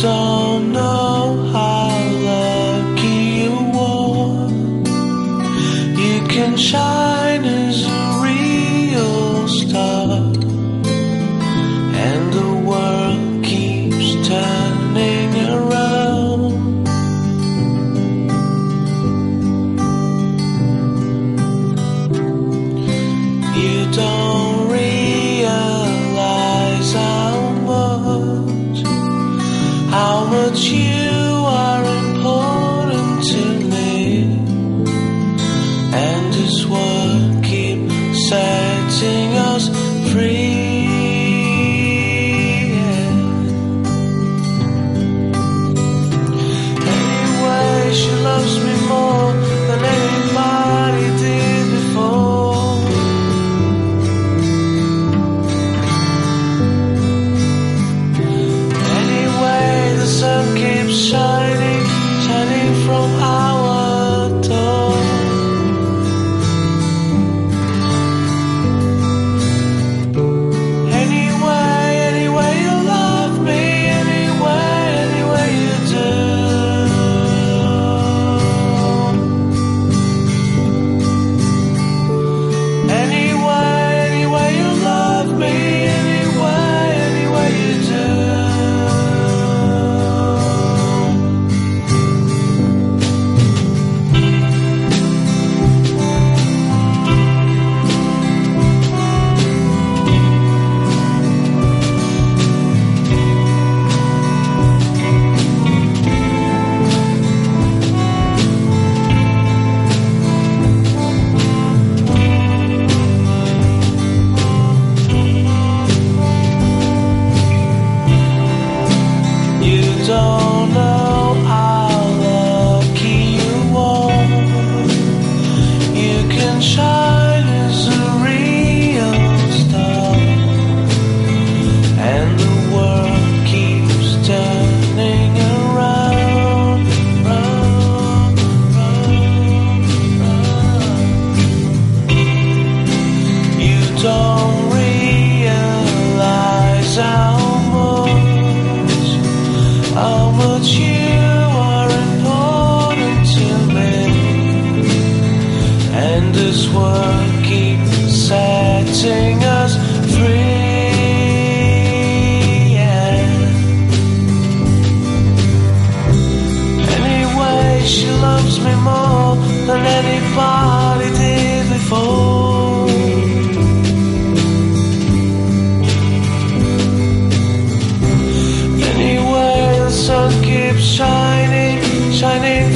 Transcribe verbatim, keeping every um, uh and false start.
don't know how lucky you are. You can shine as a real star, and the world keeps turning around. You don't realize how much, how much you are important to me, and this world keeps setting us free. Anyway, she loves me more than anybody did before. Anyway, the sun keeps shining, shining from our door. Anyway, anyway you love me, anyway, anyway you do. Anyway, anyway you love me, anyway, anyway you do. You don't know how lucky you are. You can shine as a real star, and the world keeps turning around, round, round, round. You don't realize how much, how much you are important to me, and this world keeps setting us free. Yeah. Anyway, she loves me more than anybody did before. Anyway, the sun keeps shining, shining